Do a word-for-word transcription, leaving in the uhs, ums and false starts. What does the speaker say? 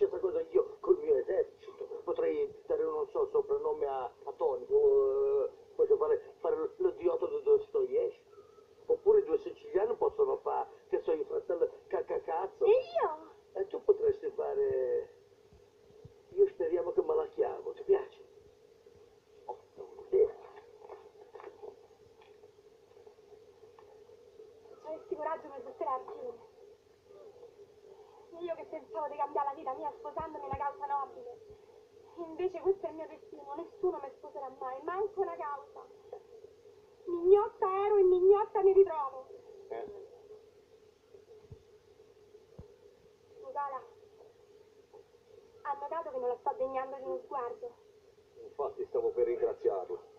stessa cosa io col mio esercito. Potrei dare, non so, soprannome a, a Tony, o eh, posso fare, fare lo ziotto di Dostoevsky. Oppure due siciliani possono fare, che so, il fratello cacacazzo. E io? E tu potresti fare... Io speriamo che me la chiamo, ti piace? Oh, un'idea. Se avessi coraggio per buttare a Argine. Io che pensavo di cambiare la vita mia sposandomi una causa nobile. Invece questo è il mio destino, nessuno mi sposerà mai, manco una causa. Mignotta ero e mignotta mi ritrovo. Eh. Nicola, ha notato che non la sto degnando di uno sguardo? Infatti stavo per ringraziarlo.